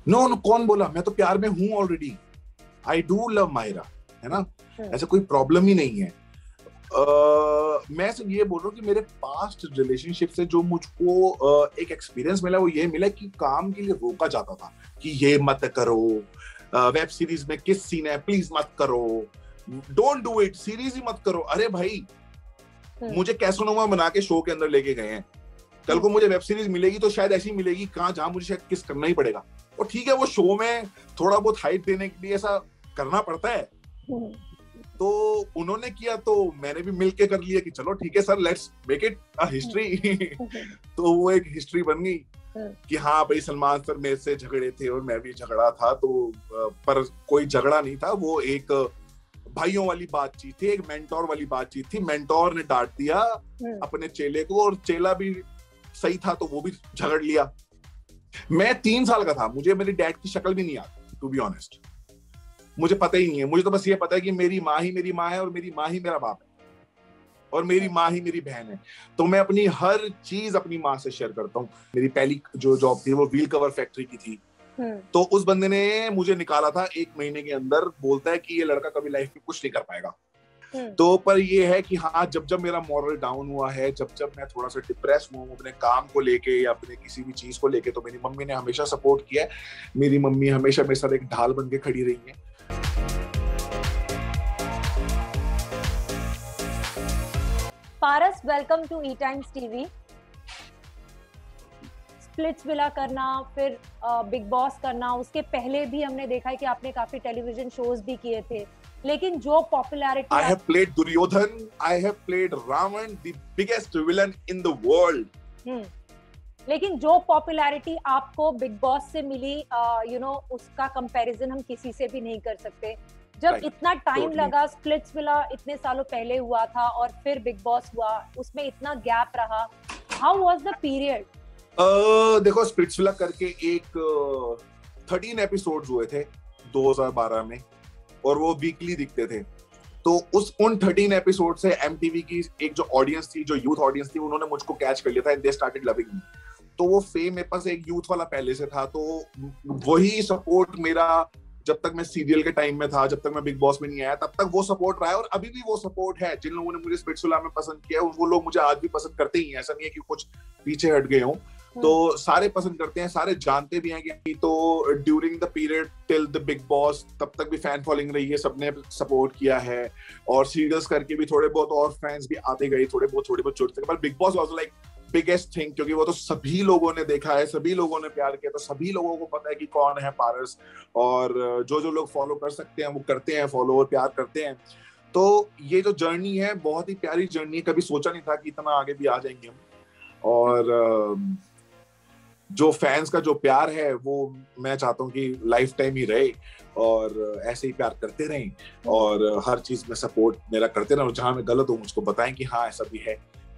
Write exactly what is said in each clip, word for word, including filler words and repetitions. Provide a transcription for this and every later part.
No no कौन बोला, मैं तो प्यार में हूं already. I do love Myra, है ना, ऐसा कोई प्रॉब्लम ही नहीं है। Uh, मैं सिर्फ ये बोल रहा हूँ कि मेरे पास्ट रिलेशनशिप से जो मुझको uh, एक एक्सपीरियंस मिला वो ये मिला कि काम के लिए रोका जाता था कि ये मत करो, वेब uh, सीरीज में किस सीन है प्लीज मत करो, डोंट डू इट, सीरीज ही मत करो। अरे भाई मुझे कैसोनोवा बना के शो के अंदर लेके गए हैं, कल को मुझे वेब सीरीज मिलेगी तो शायद ऐसी मिलेगी कहाँ जहां मुझे शायद किस करना ही पड़ेगा। और ठीक है वो शो में थोड़ा बहुत हाइप देने के लिए ऐसा करना पड़ता है, तो उन्होंने किया तो मैंने भी मिलके कर लिया कि चलो ठीक है sir let's make it a history. तो वो एक हिस्ट्री बन गई कि हाँ भाई सलमान सर मेरे से झगड़े थे और मैं भी झगड़ा था, तो पर कोई झगड़ा नहीं था, वो एक भाइयों वाली बातचीत थी, एक मेंटोर वाली बातचीत थी। मेंटोर ने डांट दिया अपने चेले को और चेला भी सही था तो वो भी झगड़ लिया। मैं तीन साल का था, मुझे मेरी डैड की शक्ल भी नहीं आती टू बी ऑनेस्ट, मुझे पता ही नहीं है। मुझे तो बस ये पता है कि मेरी माँ ही मेरी माँ है और मेरी माँ ही मेरा बाप है और मेरी माँ ही मेरी बहन है। तो मैं अपनी हर चीज अपनी माँ से शेयर करता हूँ। मेरी पहली जो जॉब थी वो व्हील कवर फैक्ट्री की थी, तो उस बंदे ने मुझे निकाला था एक महीने के अंदर, बोलता है कि ये लड़का कभी लाइफ में कुछ नहीं कर पाएगा। तो पर ये है कि हाँ जब जब मेरा मॉरल डाउन हुआ है, जब जब मैं थोड़ा सा डिप्रेस हुआ हूँ अपने काम को लेके या अपने किसी भी चीज को लेके, तो मेरी मम्मी ने हमेशा सपोर्ट किया है। मेरी मम्मी हमेशा मेरे साथ एक ढाल बन के खड़ी रही है। Paras, welcome to E Times TV. Splitsvilla करना, फिर बिग बॉस करना, उसके पहले भी हमने देखा है कि आपने काफी टेलीविजन शोज भी किए थे, लेकिन जो popularity I have played Duryodhan, I have played Ravan, the biggest villain in the world. Hmm, लेकिन जो पॉपुलैरिटी आपको बिग बॉस से मिली, यू नो उसका कंपैरिजन हम किसी से भी नहीं कर सकते। जब right. इतना टाइम totally. लगा, स्प्लिट्सविला इतने सालों पहले हुआ था और फिर बिग बॉस हुआ, उसमें इतना गैप रहा, how was the period? uh, देखो स्प्लिट्सविला करके एक थर्टीन एपिसोड्स हुए थे दो हज़ार बारह में और वो वीकली दिखते थे। तो उस उन थर्टीन एपिसोड से एमटीवी की एक जो ऑडियंस थी, जो यूथ ऑडियंस थी, उन्होंने मुझको कैच कर लिया था and they started loving me. तो वो फेम मेरे पास एक यूथ वाला पहले से था, तो वही सपोर्ट मेरा जब तक मैं सीरियल के टाइम में था, जब तक मैं बिग बॉस में नहीं आया, तब तक वो सपोर्ट रहा है और अभी भी वो सपोर्ट है। जिन लोगों ने मुझे स्प्लिट्सविला में पसंद किया वो लोग मुझे आज भी पसंद करते ही हैं, ऐसा नहीं है कि कुछ पीछे हट गए हों। तो सारे पसंद करते हैं, सारे जानते भी हैं कि तो during the period till the Big Boss तब तक भी फैन फॉलोइंग रही है, सबने सपोर्ट किया है और सीरियल्स करके भी थोड़े बहुत और फैंस भी आते गए, थोड़े बहुत थोड़े बहुत छोटे, पर Big Boss was like biggest thing, क्योंकि वो तो सभी लोगों ने देखा है, सभी लोगों ने प्यार किया, तो सभी लोगों को पता है कि कौन है पारस, और जो जो लोग फॉलो कर सकते हैं वो करते हैं फॉलो और प्यार करते हैं। तो ये जो जर्नी है बहुत ही प्यारी जर्नी है, कभी सोचा नहीं था कि इतना आगे भी आ जाएंगे हम। और जो फैंस का जो प्यार है वो मैं चाहता हूँ कि लाइफ टाइम ही रहे और ऐसे ही प्यार करते रहें और हर चीज में सपोर्ट मेरा करते रहें, जहां मैं गलत हूँ मुझको बताएं कि हाँ ऐसा भी है।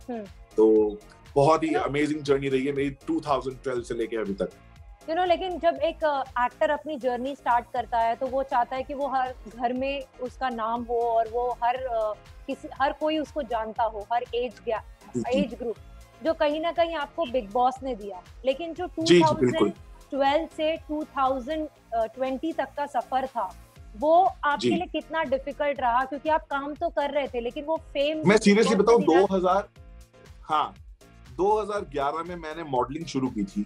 तो बहुत ही अमेजिंग जर्नी रही है मेरी दो हज़ार बारह से लेके अभी तक। यू नो, लेकिन जब एक एक्टर अपनी जर्नी स्टार्ट करता है तो वो चाहता है कि वो हर घर में उसका नाम हो और वो हर uh, किसी हर कोई उसको जानता हो, हर एज एज ग्रुप, जो कहीं ना कहीं आपको बिग बॉस ने दिया। लेकिन जो दो हज़ार बारह से दो हज़ार बीस तक का सफर था वो आपके लिए कितना डिफिकल्ट रहा? क्योंकि आप काम तो कर रहे थे लेकिन वो फेम, मैं सीरियसली बताऊं, दो हज़ार हाँ दो हज़ार ग्यारह में मैंने मॉडलिंग शुरू की थी।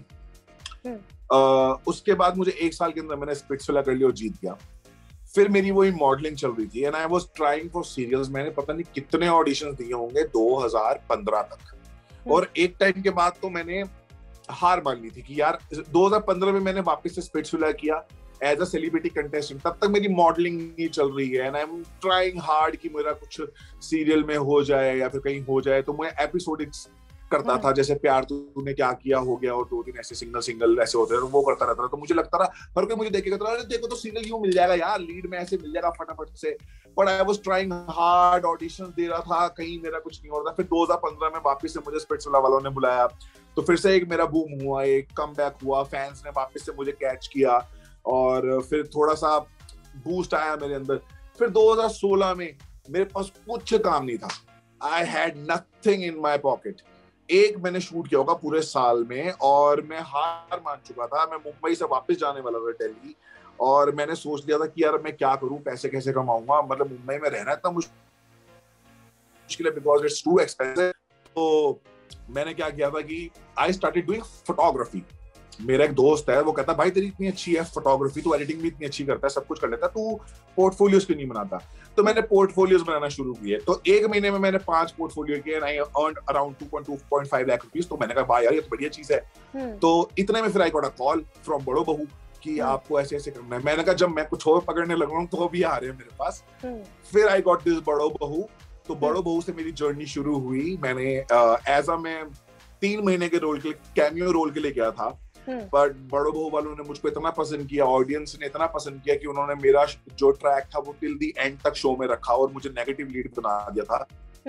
uh, उसके बाद मुझे एक साल के अंदर मैंने स्प्लिट्सविला कर लिया और जीत गया। फिर मेरी वही मॉडलिंग चल रही थी and I was trying for serials. मैंने पता नहीं कितने ऑडिशंस दिए होंगे दो हज़ार पंद्रह तक, और एक टाइम के बाद तो मैंने हार मान ली थी कि यार दो हज़ार पंद्रह में मैंने वापस से स्प्लिट्सविला किया एज अ सेलिब्रिटी कंटेस्टेंट। तब तक मेरी मॉडलिंग नहीं चल रही है and I am trying hard कि मेरा कुछ सीरियल में हो जाए या फिर कहीं हो जाए। तो मैं एपिसोडिक्स करता था, जैसे प्यार तूने क्या किया हो गया और दो दिन ऐसे सिंगल सिंगल ऐसे होते हैं, वो करता रहता था। तो मुझे लगता था हर कोई मुझे देखेगा तो अरे देखो तो सीरियल यूं मिल जाएगा यार, लीड में ऐसे मिल जाएगा फटाफट से। But I was trying hard, audition दे रहा था, कहीं मेरा कुछ नहीं हो रहा था। फिर दो हज़ार पंद्रह में वापस से मुझे स्प्लिट्सविला वालों ने बुलाया, तो फिर से एक मेरा बूम हुआ, एक कमबैक हुआ, फैंस ने वापस से मुझे कैच किया और फिर थोड़ा सा बूस्ट आया मेरे अंदर। फिर दो हज़ार सोलह में मेरे पास कुछ काम नहीं था, I had nothing in my pocket एक मैंने शूट किया होगा पूरे साल में और मैं हार मान चुका था। मैं मुंबई से वापस जाने वाला था दिल्ली और मैंने सोच लिया था कि यार मैं क्या करूं, पैसे कैसे कमाऊंगा, मतलब मुंबई में रहना इतना मुश्किल है बिकॉज इट्स टू एक्सपेंसिव। तो मैंने क्या किया था कि आई स्टार्टेड डूइंग फोटोग्राफी। मेरा एक दोस्त है, वो कहता भाई तेरी इतनी अच्छी है फोटोग्राफी, तू एडिटिंग भी इतनी अच्छी करता है, सब कुछ कर लेता है, तू पोर्टफोलियोज क्यों नहीं बनाता। तो मैंने पोर्टफोलियोज बनाना शुरू किए। तो एक महीने में मैंने पांच पोर्टफोलियो किए and I earned around two point two point five lakh rupees. तो मैंने कहा भाई यार ये तो बढ़िया चीज है। तो इतने में फिर I got a call from Badho Bahu कि आपको ऐसे ऐसे करना है। मैंने कहा जब मैं कुछ और पकड़ने लग रहा हूँ तो भी आ रहे हैं मेरे पास। फिर आई गॉट दिस बड़ो बहू। तो बड़ो बहू से मेरी जर्नी शुरू हुई। मैंने एज अ मैं तीन महीने के रोल के लिए, कैमियो रोल के लिए गया था, बट बड़ो बहू वालों ने मुझको इतना पसंद किया, ऑडियंस ने इतना पसंद किया कि उन्होंने मेरा जो ट्रैक था वो टिल दी एंड तक शो में रखा और मुझे नेगेटिव लीड बना दिया था।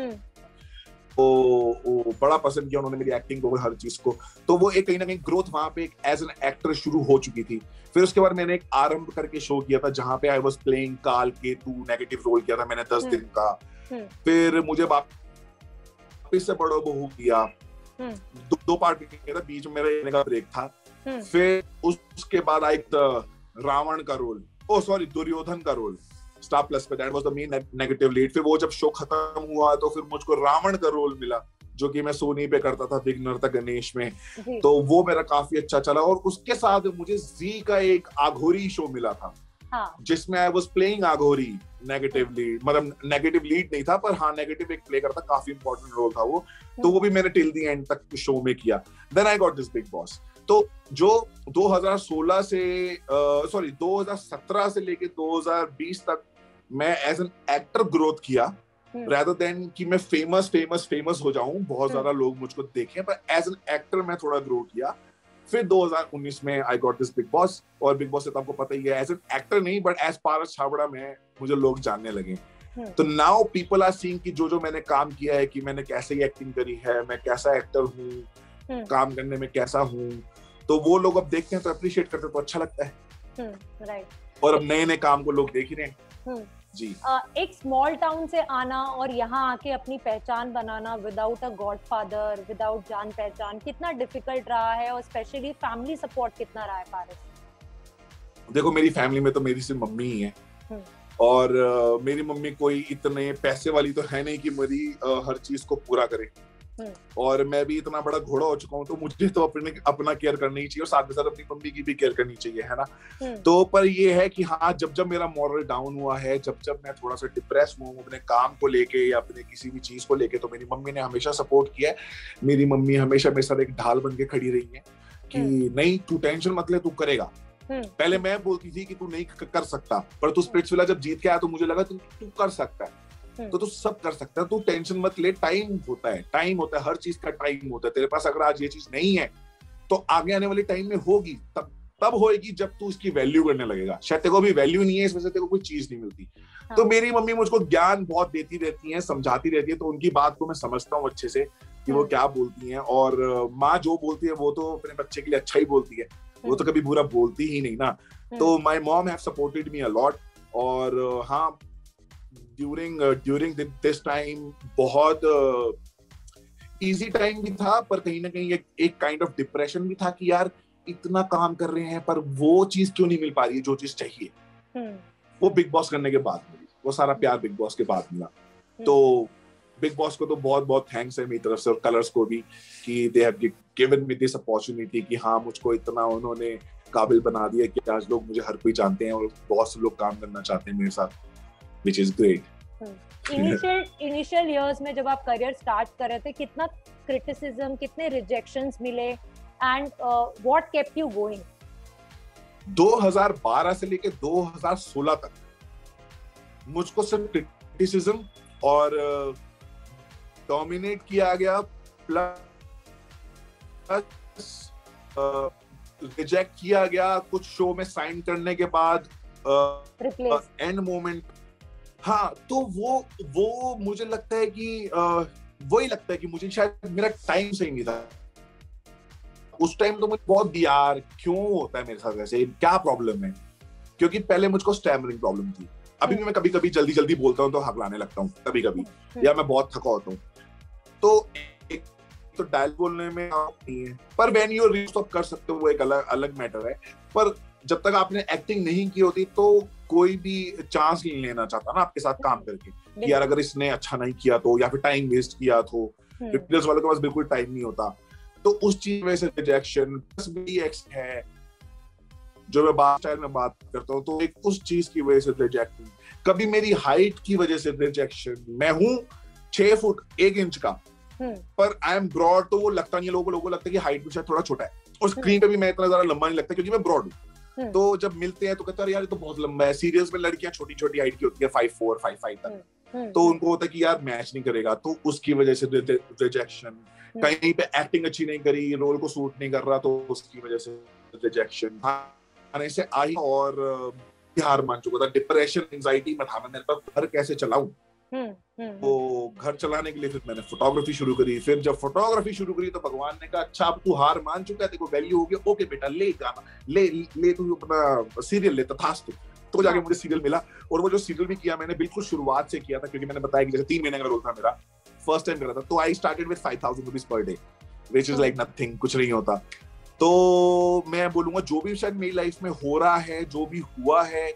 तो वो बड़ा पसंद किया उन्होंने मेरी एक्टिंग को, हर चीज को। तो वो एक कहीं ना कहीं ग्रोथ वहां पे एज एन एक्टर शुरू हो चुकी थी। फिर उसके बाद मैंने एक आरंभ करके शो किया था जहां पे आई वाज प्लेइंग काल केतु, नेगेटिव रोल किया था मैंने दस दिन का। फिर मुझे वापस से बड़ो बहू किया, दो, दो पार्ट किया था, बीच में मेरा का ब्रेक था। फिर उस, उसके बाद आई रावण का रोल, ओ सॉरी दुर्योधन का रोल स्टार प्लस पे, that was the main negative lead. फिर वो जब शो खत्म हुआ तो फिर मुझको रावण का रोल मिला जो कि मैं सोनी पे करता था बिग नर्तक गणेश में। तो वो मेरा काफी अच्छा चला। और उसके साथ मुझे जी का एक आघोरी शो मिला था, हाँ। जिसमें I was playing Aghori negative lead, मतलब नेगेटिव लीड नहीं था पर हाँ नेगेटिव एक प्ले करता, काफी इंपॉर्टेंट रोल था वो। तो वो भी मैंने टिल दी एंड तक शो में किया। Then I got this Big Boss. तो जो दो हज़ार सोलह से सॉरी दो हज़ार सत्रह से लेके दो हज़ार बीस तक मैं एज एन एक्टर ग्रोथ किया, rather than कि मैं फेमस फेमस फेमस हो जाऊं, बहुत ज्यादा लोग मुझको देखें, पर एज एन एक्टर मैं थोड़ा ग्रो किया। फिर दो हज़ार उन्नीस में I got this Big Boss. और बिग बॉस से तो आपको पता ही है, एज एन एक्टर नहीं बट एज पारस छाबड़ा में मुझे लोग जानने लगे। तो नाउ पीपल आर सीइंग कि जो जो मैंने काम किया है, कि मैंने कैसे एक्टिंग करी है, मैं कैसा एक्टर हूँ, काम करने में कैसा हूँ, तो वो लोग अब देखते हैं तो अप्रिशिएट करते हैं, तो अच्छा लगता है। राइट। और अब नए नए काम को लोग देख ही रहे हैं। जी। uh, एक स्मॉल टाउन से आना और यहाँ आके अपनी पहचान बनाना विदाउट अ गॉडफादर, विदाउट जान पहचान, कितना डिफिकल्ट रहा है और स्पेशली फैमिली सपोर्ट कितना रहा है पारस? देखो मेरी फैमिली में तो मेरी सिर्फ मम्मी ही है और uh, मेरी मम्मी कोई इतने पैसे वाली तो है नहीं कि मेरी uh, हर चीज को पूरा करे। और मैं भी इतना बड़ा घोड़ा हो चुका हूँ तो मुझे तो अपने अपना केयर करनी ही चाहिए और साथ में साथ अपनी मम्मी की भी केयर करनी चाहिए, है ना। तो पर ये है कि हाँ जब जब मेरा मॉरल डाउन हुआ है, जब जब मैं थोड़ा सा डिप्रेस हूँ अपने काम को लेके या अपने किसी भी चीज को लेके, तो मेरी मम्मी ने हमेशा सपोर्ट किया है। मेरी मम्मी हमेशा मेरे साथ एक ढाल बन के खड़ी रही है कि नहीं तू टेंशन मत ले, तू करेगा। पहले मैं बोलती थी कि तू नहीं कर सकता, पर तू स्पिरिट्सविला जब जीत के आया तो मुझे लगा तू तू कर सकता है, तो तू सब कर सकता है, तू टेंशन मत ले। टाइम होता है, टाइम होता है, हर चीज का टाइम होता है। तेरे पास अगर आज ये चीज नहीं है तो आगे आने वाले टाइम में होगी, तब तब होएगी जब तू इसकी वैल्यू करने लगेगा। शायद तेरे को भी वैल्यू नहीं है, इस वजह से तेरे को कोई चीज नहीं मिलती। हाँ। तो मेरी मम्मी मुझको ज्ञान बहुत देती रहती हैं, समझाती रहती है, तो उनकी बात को मैं समझता हूँ अच्छे से कि वो क्या बोलती हैं। और माँ जो बोलती है वो तो अपने बच्चे के लिए अच्छा ही बोलती है, वो तो कभी बुरा बोलती ही नहीं ना। तो my mom have supported me a lot. और हाँ ड्यूरिंग ड्यूरिंग दिस टाइम बहुत इजी uh, टाइम भी था, पर कहीं ना कहीं एक एक काइंड ऑफ डिप्रेशन भी था कि यार इतना काम कर रहे हैं पर वो चीज क्यों नहीं मिल पा रही है जो चीज चाहिए। hmm. वो बिग बॉस करने के बाद मिली, वो सारा प्यार बिग बॉस के बाद मिला। hmm. तो बिग बॉस को तो बहुत बहुत थैंक्स है मेरी तरफ से, और कलर्स को भी कि they have given me this opportunity कि हाँ मुझको इतना उन्होंने काबिल बना दिया कि आज लोग मुझे हर कोई जानते हैं और बहुत से लोग काम करना चाहते हैं मेरे साथ, which is great. Initial initial years में जब आप करियर स्टार्ट कर रहे थे, कितना क्रिटिसिज्म, कितने रिजेक्शंस मिले and what kept you going? दो हज़ार बारह से लेके दो हज़ार सोलह तक मुझको सिर्फ क्रिटिसिज्म और डोमिनेट uh, किया गया, प्लस रिजेक्ट uh, किया गया कुछ शो में साइन करने के बाद एंड uh, मोमेंट uh, हाँ। तो वो वो मुझे लगता है कि uh, वही लगता है कि मुझे शायद मेरा टाइम सही नहीं था उस टाइम। तो मुझे बहुत यार क्यों होता है मेरे साथ ऐसे, क्या प्रॉब्लम है, क्योंकि पहले मुझको स्टैमरिंग प्रॉब्लम थी। अभी भी मैं कभी कभी जल्दी जल्दी बोलता हूँ तो हकलाने लगता हूँ कभी कभी, या मैं बहुत थका होता हूँ। तो एक तो डायलॉग बोलने में नहीं है, पर व्हेन यू रीच तो कर सकते हो, वो एक अलग अलग मैटर है। पर जब तक आपने एक्टिंग नहीं की होती तो कोई भी चांस नहीं लेना चाहता ना आपके साथ काम करके, कि यार अगर इसने अच्छा नहीं किया तो, या फिर टाइम वेस्ट किया तो, रिप्लेस वालों के पास बिल्कुल टाइम नहीं होता। तो उस चीज में से रिजेक्शन प्लस भी एक्स है, जो मैं बात स्टाइल में बात करता हूँ, तो एक उस चीज की वजह से रिजेक्शन, कभी मेरी हाइट की वजह से रिजेक्शन। मैं हूँ छह फुट एक इंच का, पर आई एम ब्रॉड, तो वो लगता नहीं है, लोगों को लोगों को लगता है कि हाइट में शायद थोड़ा छोटा है, और स्क्रीन पे भी मैं इतना ज्यादा लंबा नहीं लगता क्योंकि मैं ब्रॉड हूँ। तो जब मिलते हैं तो कहते हैं यार ये तो बहुत लंबा है। सीरियल्स में लड़कियां छोटी छोटी हाइट की होती है, फाइव फोर फाइव फाइव तक, तो उनको होता है कि यार मैच नहीं करेगा, तो उसकी वजह से रिजेक्शन। कहीं पे एक्टिंग अच्छी नहीं करी, रोल को सूट नहीं कर रहा, तो उसकी वजह से रिजेक्शन। आने से आई और हार मान चुका था, डिप्रेशन एंजाइटी में था मैं, मेरे पास घर कैसे चलाऊं। तो घर चलाने के लिए फिर मैंने फोटोग्राफी शुरू करी। फिर जब फोटोग्राफी शुरू करी तो भगवान ने कहा अच्छा अब तू हार मान चुका है, तेरे को वैल्यू हो गया, ओके बेटा ले गाना ले ले तू अपना सीरियल ले, तथास्तु। तो जाके मुझे सीरियल मिला, और वो जो सीरियल भी किया मैंने बिल्कुल शुरुआत से किया था, क्योंकि मैंने बताया कि जैसे तीन महीने का रोल था मेरा, फर्स्ट टाइम करा था, तो I started with five thousand rupees per day, which is like nothing, कुछ नहीं होता। तो मैं बोलूंगा जो भी शायद मेरी लाइफ में हो रहा है, जो भी हुआ है,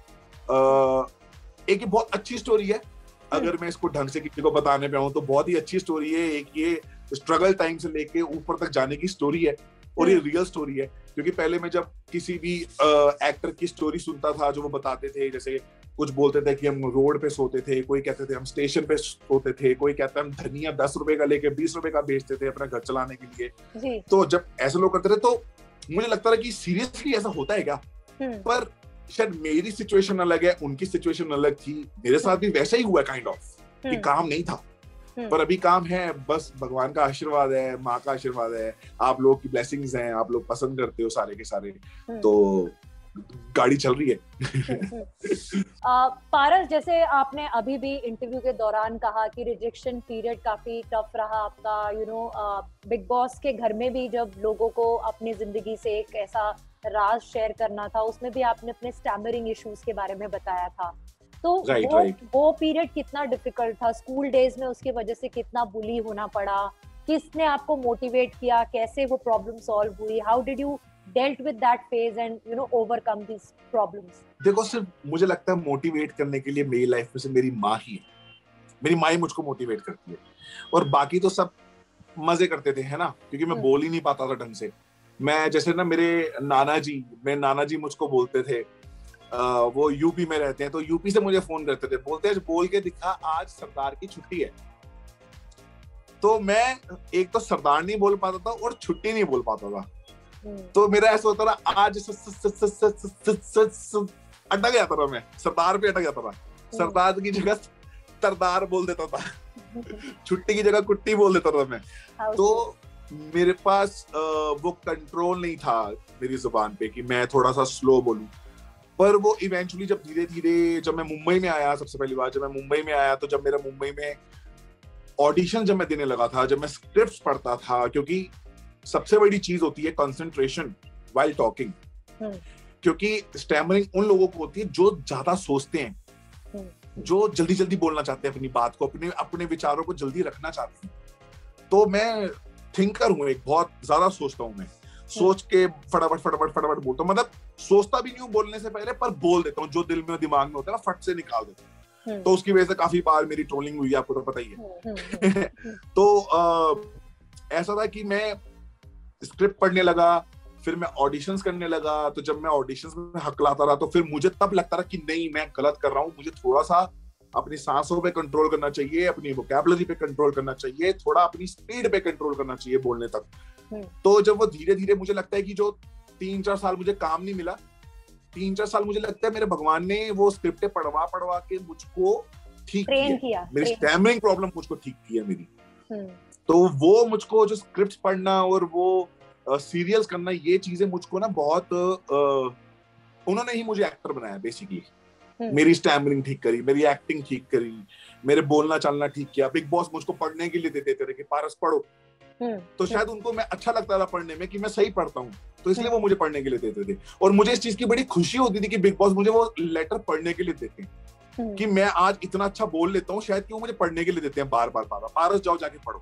एक बहुत अच्छी स्टोरी है। अगर मैं इसको ढंग से किसी को बताने पे आऊं तो बहुत ही अच्छी स्टोरी है। एक ये स्ट्रगल टाइम से लेके ऊपर तक जाने की स्टोरी है, और ये रियल स्टोरी है। क्योंकि पहले मैं जब किसी भी एक्टर की स्टोरी सुनता था, जो वो बताते थे, जैसे कुछ बोलते थे कि हम रोड पे सोते थे, कोई कहते थे हम स्टेशन पे सोते थे, कोई कहता है हम धनिया दस रुपए का लेके बीस रुपए का बेचते थे अपना घर चलाने के लिए। तो जब ऐसे लोग करते थे तो मुझे लगता था कि सीरियसली ऐसा होता है क्या। पर शायद मेरी सिचुएशन अलग है, उनकी सिचुएशन अलग थी, मेरे साथ भी वैसा ही हुआ काइंड ऑफ, कि काम नहीं था, पर अभी काम है। बस भगवान का आशीर्वाद है, माँ का आशीर्वाद है, आप लोग की ब्लेसिंग्स हैं, आप लोग पसंद करते हो सारे के सारे, तो गाड़ी चल रही है। आ, पारस, जैसे आपने अभी भी इंटरव्यू के दौरान कहा कि रिजेक्शन पीरियड काफी टफ रहा आपका, यू नो बिग बॉस के घर में भी जब लोगों को अपनी जिंदगी से एक ऐसा राज शेयर करना था, उसमें भी आपने अपने स्टैमरिंग इश्यूज के बारे में बताया था। तो right, वो right. वो पीरियड कितना डिफिकल्ट था, स्कूल डेज में उसकी वजह से कितना बुली होना पड़ा, किसने आपको मोटिवेट किया, कैसे वो प्रॉब्लम सॉल्व हुई, how did you dealt with that phase and you know overcome these problems? देखो, सिर्फ मुझे लगता है मोटिवेट करने के लिए मेरी लाइफ में से मेरी माँ ही है। मेरी माँ ही मुझको मोटिवेट करती है, और बाकी तो सब मजे करते थे, है ना, क्योंकि मैं बोल ही नहीं पाता था ढंग से। मैं जैसे ना, मेरे नाना जी मेरे नाना जी मुझको बोलते थे, आ, वो यूपी में रहते हैं, तो यूपी से मुझे फोन करते थे, बोलते हैं बोल के दिखा आज सरदार की छुट्टी है। तो मैं एक तो सरदार नहीं बोल पाता था और छुट्टी नहीं बोल पाता था, तो मेरा ऐसा होता था आज अटक जाता था, मैं सरदार पे अटक जाता था, सरदार की जगह सरदार बोल देता था, छुट्टी की जगह कुट्टी बोल देता था मैं। तो मेरे पास वो कंट्रोल नहीं था मेरी जुबान पे कि मैं थोड़ा सा स्लो बोलूं। पर वो इवेंचुअली जब धीरे धीरे, जब मैं मुंबई में आया, सबसे पहली बार जब मैं मुंबई में आया, तो जब मेरा मुंबई में ऑडिशन जब मैं देने लगा था, जब मैं स्क्रिप्ट्स पढ़ता था, क्योंकि सबसे बड़ी चीज होती है कंसंट्रेशन व्हाइल टॉकिंग, क्योंकि स्टैमरिंग उन लोगों को होती है जो ज्यादा सोचते हैं, जो जल्दी जल्दी बोलना चाहते हैं अपनी बात को, अपने अपने विचारों को जल्दी रखना चाहते हैं। तो मैं थिंकर हूँ, एक बहुत ज्यादा सोचता हूँ, मैं सोच के फटाफट फटाफट फटाफट बोलता हूँ, मतलब सोचता भी नहीं हूँ बोलने से पहले, पर बोल देता हूँ, जो दिल में दिमाग में होता है ना फट से निकाल देता हूँ। तो उसकी वजह से काफी बार मेरी ट्रोलिंग हुई, आपको तो पता ही है। तो आ, ऐसा था कि मैं स्क्रिप्ट पढ़ने लगा, फिर मैं ऑडिशंस करने लगा। तो जब मैं ऑडिशंस में हकलाता रहा, तो फिर मुझे तब लगता रहा कि नहीं, मैं गलत कर रहा हूँ, मुझे थोड़ा सा अपनी सांसों पे कंट्रोल करना चाहिए, अपनी वोकैबुलरी पे कंट्रोल करना चाहिए, थोड़ा अपनी स्पीड पे कंट्रोल करना चाहिए बोलने तक। तो जब वो धीरे धीरे, मुझे लगता है कि जो तीन चार साल मुझे काम नहीं मिला, तीन चार साल मुझे लगता है मेरे भगवान ने वो स्क्रिप्टें पढ़वा पढ़वा के मुझको ठीक किया, मेरी स्टैमरिंग प्रॉब्लम मुझको ठीक किया मेरी। तो वो मुझको जो स्क्रिप्ट्स पढ़ना और वो सीरियल्स uh, करना, ये चीजें मुझको ना बहुत uh, उन्होंने ही मुझे एक्टर बनाया बेसिकली। मेरी स्टैमरिंग ठीक करी, मेरी एक्टिंग ठीक करी, मेरे बोलना चलना ठीक किया। बिग बॉस मुझको पढ़ने के लिए देते थे कि पारस पढ़ो, तो शायद उनको मैं अच्छा लगता था पढ़ने में कि मैं सही पढ़ता हूँ, तो इसलिए वो मुझे पढ़ने के लिए देते थे। और मुझे इस चीज की बड़ी खुशी होती थी कि बिग बॉस मुझे वो लेटर पढ़ने के लिए देते हैं, कि मैं आज इतना अच्छा बोल लेता हूँ, शायद कि वो मुझे पढ़ने के लिए देते हैं बार बार बार, पारस जाओ जाके पढ़ो।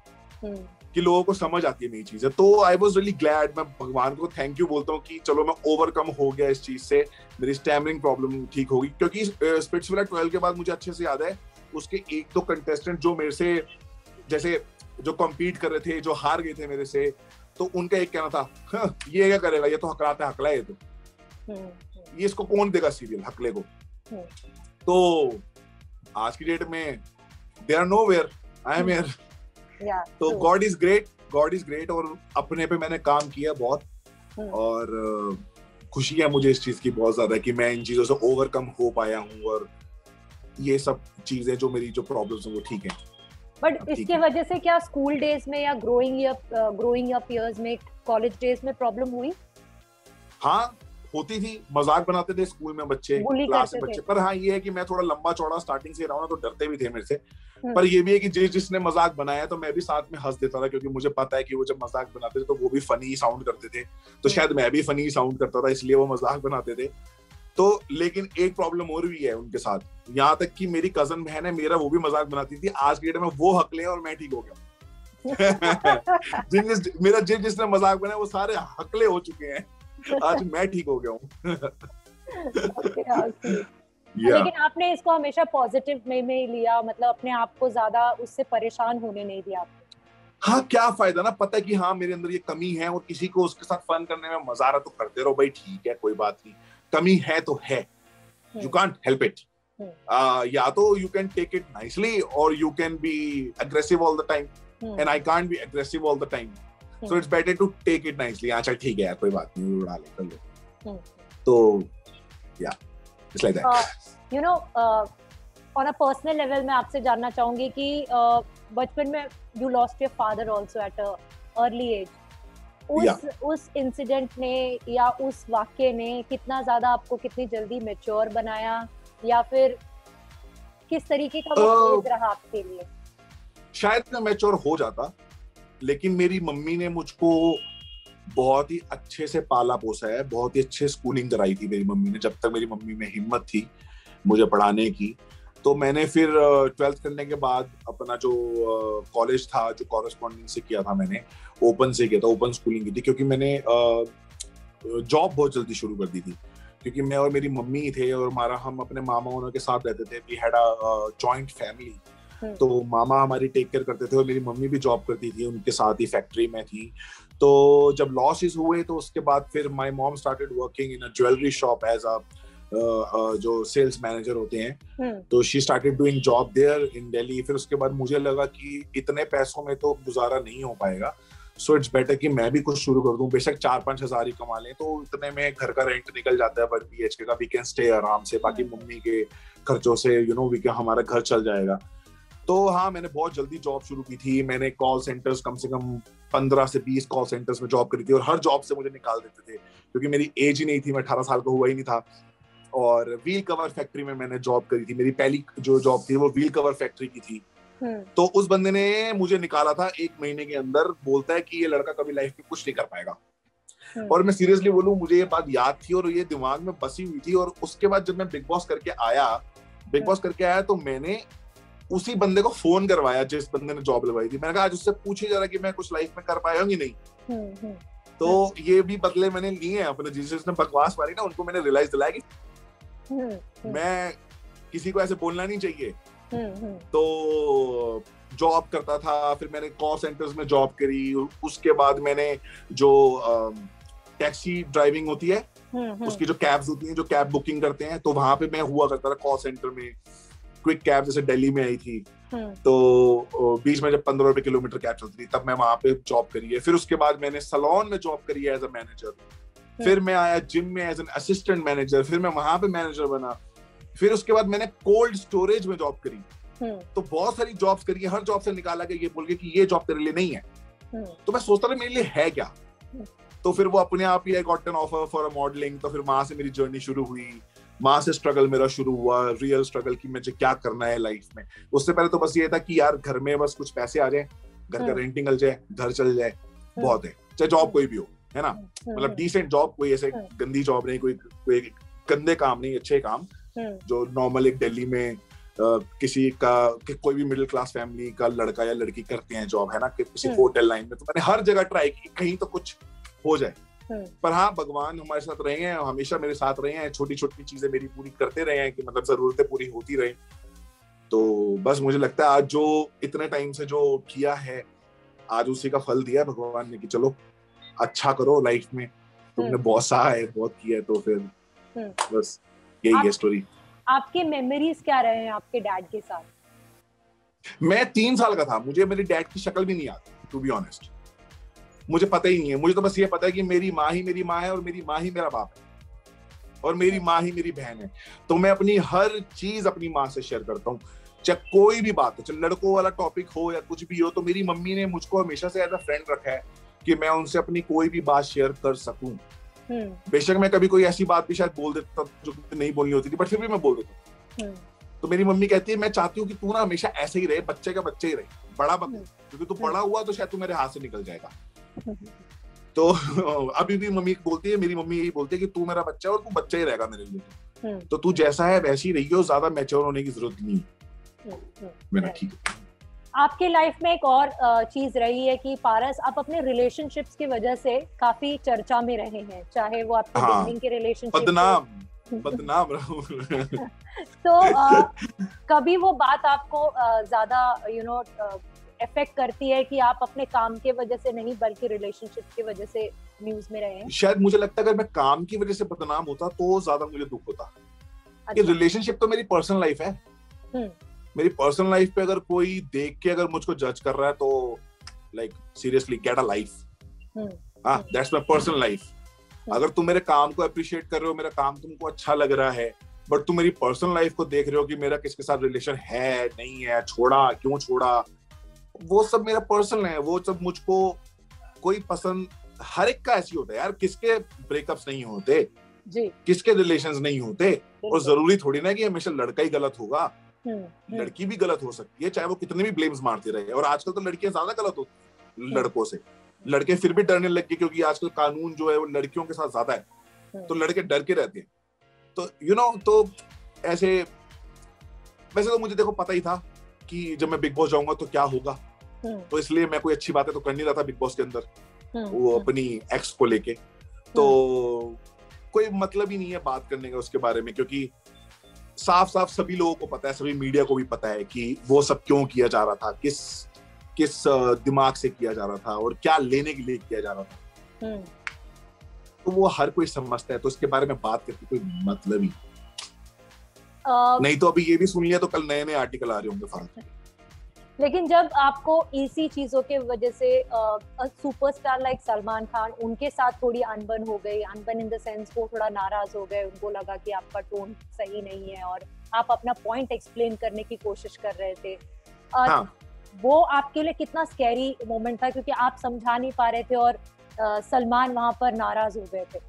कि लोगों को समझ आती है नई चीजें। तो आई वॉज रियली ग्लैड, मैं भगवान को थैंक यू बोलता हूँ कि चलो मैं ओवरकम हो गया इस चीज से, मेरी स्टैमरिंग प्रॉब्लम ठीक होगी। क्योंकि स्पिट्सविला ट्वेल्व के बाद मुझे अच्छे से याद है उसके एक दो कंटेस्टेंट जो मेरे से जैसे जो कम्पीट कर रहे थे, जो हार गए थे मेरे से, तो उनका एक कहना था, हाँ, ये क्या करेगा, ये तो हकलाता है, हकला है, तो ये इसको कौन देगा सीरियल हकले को। तो आज की डेट में they are nowhere, I am here. तो God is great, God is great. और अपने पे मैंने काम किया बहुत, और खुशी है मुझे इस चीज की बहुत ज्यादा कि मैं इन चीजों से ओवरकम हो पाया हूँ, और ये सब चीजें जो मेरी जो प्रॉब्लम्स हैं वो ठीक है। बट इसके वजह से क्या स्कूल डेज में या growing up growing up years में, कॉलेज डेज में प्रॉब्लम हुई? हाँ होती थी, मजाक बनाते थे स्कूल में बच्चे, क्लास में बच्चे। पर हाँ ये है कि मैं थोड़ा लंबा चौड़ा स्टार्टिंग से रहा हूँ, तो डरते भी थे मेरे से। पर ये भी है कि जिस जिसने मजाक बनाया तो मैं भी साथ में हंस देता था, क्योंकि मुझे पता है कि वो जब मजाक बनाते थे तो वो भी फनी साउंड करते थे, तो शायद मैं भी फनी साउंड करता था, इसलिए वो मजाक बनाते थे। तो लेकिन एक प्रॉब्लम और भी है उनके साथ, यहाँ तक कि मेरी कजन बहन है मेरा, वो भी मजाक बनाती थी। आज के डेट में वो हकले और मैं ठीक हो गया। जिन जिस मेरा जिन जिसने मजाक बनाया वो सारे हकले हो चुके हैं, आज मैं ठीक हो गया हूँ। yeah. लेकिन आपने इसको हमेशा पॉजिटिव वे में लिया, मतलब अपने आप को ज्यादा उससे परेशान होने नहीं दिया आपने। हाँ क्या फायदा ना, पता है कि हाँ मेरे अंदर ये कमी है और किसी को उसके साथ फन करने में मजा आ रहा तो करते रहो भाई, ठीक है कोई बात नहीं, कमी है तो है, यू कांट हेल्प इट। या तो you can take it nicely और you can be aggressive all the time, and I can't be aggressive all the time, so it's better to take it nicely. अच्छा ठीक है यार कोई बात नहीं, उड़ा ले कर लो। तो या it's like that. You know on a personal level मैं आपसे जानना चाहूंगी कि uh, बचपन में you lost your father also at a early age, उस yeah. उस इंसिडेंट ने या उस वाक्य ने कितना ज्यादा आपको कितनी जल्दी मैच्योर बनाया, या फिर किस तरीके का वो फेज रहा आपके लिए? शायद मैं मैच्योर हो जाता, लेकिन मेरी मम्मी ने मुझको बहुत ही अच्छे से पाला पोसा है, बहुत ही अच्छे स्कूलिंग कराई थी मेरी मम्मी ने। जब तक मेरी मम्मी में हिम्मत थी मुझे पढ़ाने की, तो मैंने फिर ट्वेल्थ करने के बाद अपना जो कॉलेज था, जो कॉरेस्पॉन्डिंग से किया था, मैंने ओपन से किया था, ओपन स्कूलिंग की थी, क्योंकि मैंने जॉब बहुत जल्दी शुरू कर दी थी। क्योंकि मैं और मेरी मम्मी थे और हमारा हम अपने मामा उनों के साथ रहते थे, we had a joint family. तो मामा हमारी टेक केयर करते थे और मेरी मम्मी भी जॉब करती थी, उनके साथ ही फैक्ट्री में थी। तो जब लॉसेस हुए तो उसके बाद फिर my mom started working in a jewellery shop as a जो सेल्स मैनेजर होते हैं। तो she started doing job there in Delhi. फिर उसके बाद मुझे लगा कि इतने पैसों में तो गुजारा नहीं हो पाएगा, सो इट्स बेटर कि मैं भी कुछ शुरू कर दूं। बेशक चार पांच हजार ही कमा लें तो इतने में घर का रेंट निकल जाता है, वन बीएचके का, वी कैन स्टे आराम से, बाकी मम्मी के खर्चों से यू नो वी कैन, हमारा घर चल जाएगा। तो हाँ मैंने बहुत जल्दी जॉब शुरू की थी। मैंने कॉल सेंटर्स कम से कम पंद्रह से बीस कॉल सेंटर्स में जॉब करी थी, और हर जॉब से मुझे निकाल देते थे क्योंकि मेरी एज ही नहीं थी, मैं अठारह साल का हुआ ही नहीं था। और व्हील कवर फैक्ट्री में मैंने जॉब करी थी, मेरी पहली जो जॉब थी वो व्हील कवर फैक्ट्री की थी। तो उस बंदे ने मुझे निकाला था एक महीने के अंदर, बोलता है कि ये लड़का कभी लाइफ में कुछ नहीं कर पाएगा। और मैं सीरियसली बोलूं, मुझे ये बात याद थी और ये दिमाग में बसी हुई थी। और उसके बाद जब मैं बिग बॉस करके आया बिग बॉस करके आया तो मैंने उसी बंदे को फोन करवाया जिस बंदे ने जॉब लगवाई थी। मैंने कहा आज उससे पूछे जरा कि मैं कुछ लाइफ में कर पाया हूँ कि नहीं। तो ये भी बदले मैंने लिए हैं अपने, जिसने बकवास मारी ना उनको मैंने रियलाइज दिलाया कि मैं किसी को ऐसे बोलना नहीं चाहिए। तो जॉब करता था, फिर मैंने कॉल सेंटर्स में जॉब करी। उसके बाद मैंने जो टैक्सी ड्राइविंग होती है, उसकी जो कैब्स होती हैं, जो कैब बुकिंग करते हैं, तो वहां पे मैं हुआ करता था कॉल सेंटर में। क्विक कैब जैसे दिल्ली में आई थी, तो बीच में जब पंद्रह रुपए किलोमीटर कैब चलती थी तब मैं वहां पे जॉब करी है। फिर उसके बाद मैंने सैलून में जॉब करी है एज अ मैनेजर। फिर मैं आया जिम में एज एन असिस्टेंट मैनेजर, फिर मैं वहां पे मैनेजर बना। फिर उसके बाद मैंने कोल्ड स्टोरेज में जॉब करी। तो बहुत सारी जॉब्स करी है, हर जॉब से निकाला गया ये बोल के कि ये जॉब तेरे लिए नहीं है। तो मैं सोचता था मेरे लिए है क्या। तो फिर वो अपने आप ही I got an offer for a modelling. तो फिर वहां से मेरी जर्नी शुरू हुई, वहां से स्ट्रगल मेरा शुरू हुआ, रियल स्ट्रगल कि मुझे क्या करना है लाइफ में। उससे पहले तो बस ये था कि यार घर में बस कुछ पैसे आ जाए, घर का रेंट निकल जाए, घर चल जाए, बहुत है, चाहे जॉब कोई भी हो, है ना। मतलब डिसेंट जॉब, कोई ऐसे गंदी जॉब नहीं, कोई कोई गंदे काम नहीं, अच्छे काम जो नॉर्मल एक दिल्ली में Uh, किसी का कि कोई भी मिडिल क्लास फैमिली का लड़का या लड़की करते हैं जॉब, है ना, कि किसी हम्म। होटल लाइन में, तो मैंने हर जगह ट्राई की कहीं तो कुछ हो जाए। हम्म। पर हाँ, भगवान हमारे साथ रहे हैं, हमेशा मेरे साथ रहे हैं, छोटी छोटी चीजें मेरी पूरी करते रहे हैं कि मतलब जरूरतें पूरी होती रहे। तो बस मुझे लगता है आज जो इतने टाइम से जो किया है, आज उसी का फल दिया है भगवान ने कि चलो अच्छा करो लाइफ में, तुमने बहुत सहा है, बहुत किया है, तो फिर बस यही है स्टोरी। आपके मेमोरीज क्या रहे हैं आपके डैड के साथ? मैं तीन साल का था, मुझे मेरे डैड की शक्ल भी नहीं आती, टू बी ऑनेस्ट। मुझे पता ही नहीं है, मुझे तो बस ये पता है कि मेरी माँ ही मेरी माँ है और मेरी माँ ही मेरा बाप है और मेरी माँ ही मेरी बहन है। तो मैं अपनी हर चीज अपनी माँ से शेयर करता हूँ, चाहे कोई भी बात हो, चाहे लड़कों वाला टॉपिक हो या कुछ भी हो, तो मेरी मम्मी ने मुझको हमेशा से एज अ फ्रेंड रखा है कि मैं उनसे अपनी कोई भी बात शेयर कर सकूं। बेशक मैं कभी कोई ऐसी बात भी शायद बोल देता जो नहीं बोलनी होती थी, बट फिर भी मैं बोल देता। तो मेरी मम्मी कहती है मैं चाहती हूँ कि तू ना हमेशा ऐसे ही रहे, बच्चे का बच्चे ही रहे, बड़ा मत, क्योंकि तू बड़ा हुआ तो शायद तू मेरे हाथ से निकल जाएगा। तो अभी भी मम्मी बोलती है, मेरी मम्मी यही बोलती है कि तू मेरा बच्चा है और तू बच्चा ही रहेगा मेरे लिए, तो तू जैसा है वैसी रही हो, ज्यादा मैच्योर होने की जरूरत नहीं है। मेरा ठीक है। आपके लाइफ में एक और चीज रही है कि पारस, आप अपने रिलेशनशिप्स की वजह से काफी चर्चा में रहे हैं, चाहे वो आपके बिगनिंग के रिलेशनशिप, बदनाम बदनाम रहूं। तो आ, कभी वो बात आपको ज्यादा यू नो इफेक्ट करती है कि आप अपने काम के वजह से नहीं बल्कि रिलेशनशिप की वजह से न्यूज में रहे हैं? शायद मुझे लगता है अगर मैं काम की वजह से बदनाम होता तो ज्यादा मुझे दुख होता। अच्छा। ये रिलेशनशिप तो मेरी पर्सनल लाइफ है, मेरी पर्सनल लाइफ पे अगर कोई देख के अगर मुझको जज कर रहा है तो like seriously get a life. हाँ, दैट्स माय पर्सनल लाइफ। अगर तुम मेरे काम को अप्रिशिएट कर रहे हो, मेरा काम तुमको अच्छा लग रहा है, बट तुम मेरी पर्सनल लाइफ को देख रहे हो कि मेरा किसके साथ रिलेशन है नहीं है, छोड़ा क्यों छोड़ा, वो सब मेरा पर्सनल है, वो सब मुझको कोई पसंद, हर एक का ऐसी होता है यार, किसके ब्रेकअप्स नहीं होते जी, किसके रिलेशंस नहीं होते, और जरूरी थोड़ी ना कि हमेशा लड़का ही गलत होगा, लड़की भी गलत हो सकती है, चाहे वो कितने भी ब्लेम्स मारती रहे। और आजकल तो लड़कियां ज्यादा गलत होती हैं लड़कों से, लड़के फिर भी डरने लग गए क्योंकि आजकल कानून जो है वो लड़कियों के साथ ज्यादा है, तो लड़के डर के रहते हैं। तो यू नो तो ऐसे, वैसे तो मुझे देखो पता ही था कि जब मैं बिग बॉस जाऊंगा तो क्या होगा, तो इसलिए मैं कोई अच्छी बातें तो कर नहीं रहा था बिग बॉस के अंदर वो अपनी एक्स को लेके, तो कोई मतलब ही नहीं है बात करने का उसके बारे में, क्योंकि साफ साफ सभी लोगों को पता है, सभी मीडिया को भी पता है कि वो सब क्यों किया जा रहा था, किस किस दिमाग से किया जा रहा था और क्या लेने के लिए किया जा रहा था, तो वो हर कोई समझता है, तो इसके बारे में बात करके कोई मतलब ही uh, नहीं। तो अभी ये भी सुन लिया तो कल नए नए आर्टिकल आ रहे होंगे फालतू। लेकिन जब आपको इसी चीजों के वजह से सुपरस्टार लाइक सलमान खान, उनके साथ थोड़ी अनबन हो गई, अनबन इन द सेंस वो थोड़ा नाराज हो गए, उनको लगा कि आपका टोन सही नहीं है और आप अपना पॉइंट एक्सप्लेन करने की कोशिश कर रहे थे, हाँ। वो आपके लिए कितना स्कैरी मोमेंट था, क्योंकि आप समझा नहीं पा रहे थे और आ, सलमान वहां पर नाराज हो गए थे?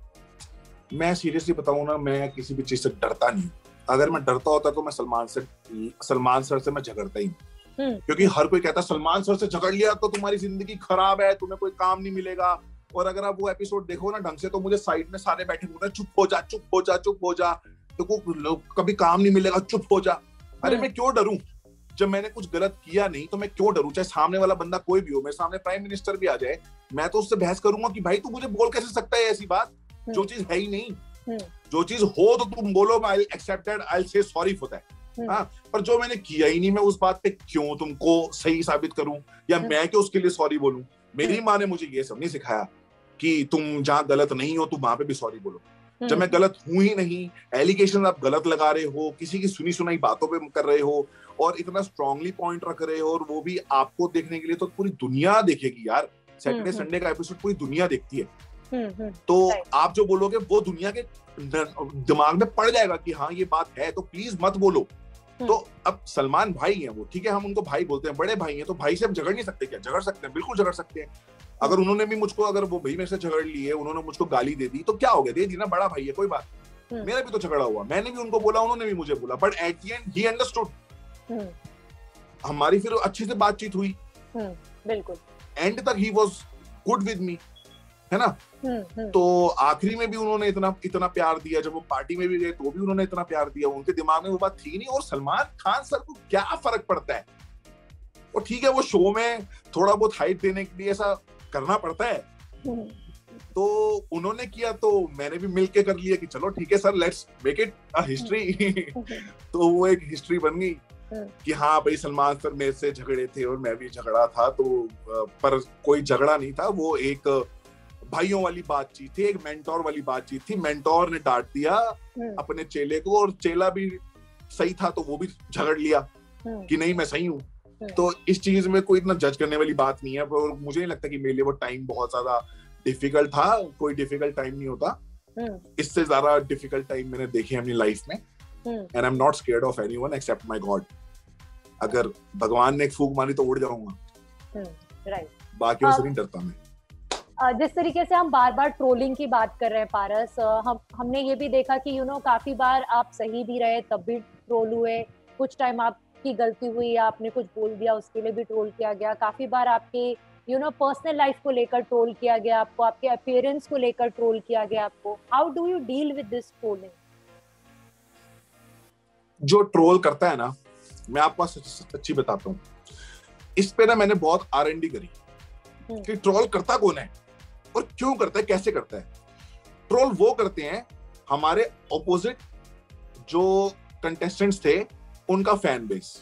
मैं सीरियसली बताऊं ना, मैं किसी भी चीज से डरता नहीं। अगर मैं डरता होता तो मैं सलमान से सलमान सर से मैं झगड़ता ही नहीं, क्योंकि हर कोई कहता सलमान सर से झगड़ लिया तो तुम्हारी जिंदगी खराब है, तुम्हें कोई काम नहीं मिलेगा। और अगर आप वो एपिसोड देखो ना ढंग से, तो मुझे साइड में सारे बैठे बोल रहे चुप हो जा चुप हो जा चुप हो जा, तो कभी काम नहीं मिलेगा, चुप हो जा। अरे मैं क्यों डरूं, जब मैंने कुछ गलत किया नहीं तो मैं क्यों डरूं? चाहे सामने वाला बंदा कोई भी हो, मेरे सामने प्राइम मिनिस्टर भी आ जाए, मैं तो उससे बहस करूंगा कि भाई तू मुझे बोल कैसे सकता है ऐसी बात, जो चीज है ही नहीं। जो चीज हो तो तुम बोलो, I will accept it, I will say sorry for that. हाँ, पर जो मैंने किया ही नहीं, मैं उस बात पे क्यों तुमको सही साबित करूं, या मैं क्यों उसके लिए सॉरी बोलूं? मेरी माँ ने मुझे ये सब नहीं सिखाया कि तुम जहां गलत नहीं हो तुम वहां पे भी सॉरी बोलो। जब मैं गलत हूं ही नहीं, एलिगेशन आप गलत लगा रहे हो, किसी की सुनी सुनाई बातों पे कर रहे हो और इतना स्ट्रांगली पॉइंट रख रहे हो, और वो भी आपको देखने के लिए, तो पूरी दुनिया देखेगी यार। सैटरडे संडे का एपिसोड पूरी दुनिया देखती है, तो आप जो बोलोगे वो दुनिया के दिमाग में पड़ जाएगा कि हाँ ये बात है, तो प्लीज मत बोलो। तो अब सलमान भाई हैं वो, ठीक है, हम उनको भाई बोलते हैं, बड़े भाई हैं, तो भाई से हम झगड़ नहीं सकते क्या? झगड़ सकते हैं, बिल्कुल झगड़ सकते हैं। अगर उन्होंने भी मुझको, अगर वो भाई मेरे से झगड़ लिए, उन्होंने मुझको गाली दे दी, तो क्या हो गया, दे दी ना, बड़ा भाई है, कोई बात। मेरा भी तो झगड़ा हुआ, मैंने भी उनको बोला, उन्होंने भी मुझे बोला, but at the end he understood. हमारी फिर अच्छे से बातचीत हुई, बिल्कुल, एंड तक ही वाज गुड विद मी। है ना। तो आखिरी में भी उन्होंने इतना इतना प्यार दिया, जब वो पार्टी में भी गए तो भी उन्होंने इतना प्यार दिया, उनके दिमाग में वो बात थी नहीं। और सलमान खान सर को क्या फर्क पड़ता है, और ठीक है वो शो में थोड़ा बहुत हाइप देने के लिए ऐसा करना पड़ता है, तो उन्होंने किया तो मैंने भी मिलके कर लिया कि चलो ठीक है sir, let's make it a history. तो वो एक हिस्ट्री बन गई कि हाँ भाई सलमान सर मेरे से झगड़े थे और मैं भी झगड़ा था, तो पर कोई झगड़ा नहीं था, वो एक भाइयों वाली बातचीत थी, एक मेंटोर वाली बातचीत थी। मेंटोर ने डांट दिया अपने चेले को और चेला भी सही था तो वो भी झगड़ लिया कि नहीं मैं सही हूँ। तो इस चीज में कोई इतना जज करने वाली बात नहीं है। और मुझे नहीं लगता कि मेरे लिए वो टाइम बहुत ज्यादा डिफिकल्ट था, कोई डिफिकल्ट टाइम नहीं होता। इससे ज्यादा डिफिकल्ट टाइम मैंने देखे अपनी लाइफ में, and I am not scared of anyone except my God. अगर भगवान ने एक फूंक मारी तो उड़ जाऊंगा, राइट, बाकियों से नहीं डरता मैं। जिस तरीके से हम बार बार ट्रोलिंग की बात कर रहे हैं पारस, हम हमने ये भी देखा कि यू नो काफी बार आप सही भी रहे तब भी ट्रोल हुए, कुछ टाइम आपकी गलती हुई या आपने कुछ बोल दिया उसके लिए भी ट्रोल किया गया, काफी बार आपके यू नो पर्सनल लाइफ को लेकर ट्रोल किया गया आपको, आपके अपीयरेंस को लेकर ट्रोल किया गया आपको। How do you deal with this trolling? जो ट्रोल करता है ना, मैं आपको सच्ची बताता हूँ, इस पे ना मैंने बहुत आर एन डी करी कि ट्रोल करता कौन है और क्यों करता है, कैसे करता है। ट्रोल वो करते हैं हमारे ऑपोजिट जो कंटेस्टेंट्स थे उनका फैन बेस,